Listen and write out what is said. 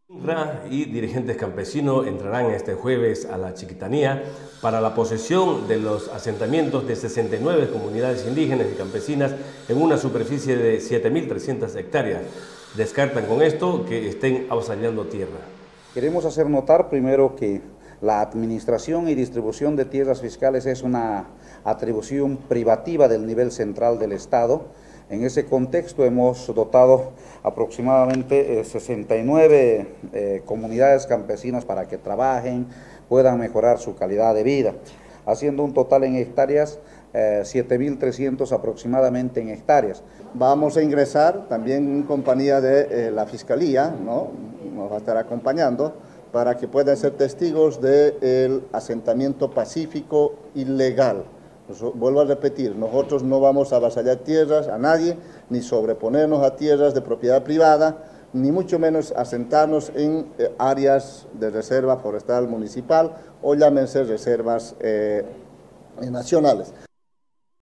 INRA y dirigentes campesinos entrarán este jueves a la Chiquitanía para la posesión de los asentamientos de 69 comunidades indígenas y campesinas en una superficie de 7.300 hectáreas. Descartan con esto que estén avasallando tierra. Queremos hacer notar primero que la administración y distribución de tierras fiscales es una atribución privativa del nivel central del Estado. En ese contexto hemos dotado aproximadamente 69 comunidades campesinas para que trabajen, puedan mejorar su calidad de vida, haciendo un total en hectáreas 7.300 aproximadamente en hectáreas. Vamos a ingresar también en compañía de la Fiscalía, ¿no? Nos va a estar acompañando para que puedan ser testigos del asentamiento pacífico ilegal. Vuelvo a repetir, nosotros no vamos a avasallar tierras a nadie, ni sobreponernos a tierras de propiedad privada, ni mucho menos asentarnos en áreas de reserva forestal municipal o llámense reservas nacionales.